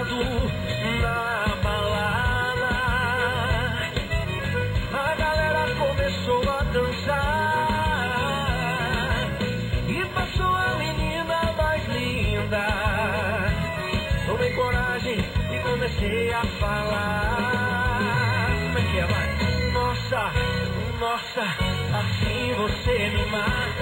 tocando na balada. A galera começou a dançar e passou a menina mais linda. Tomei coragem e comecei a falar. Como é que é, vai? Nossa, nossa, assim você me mata.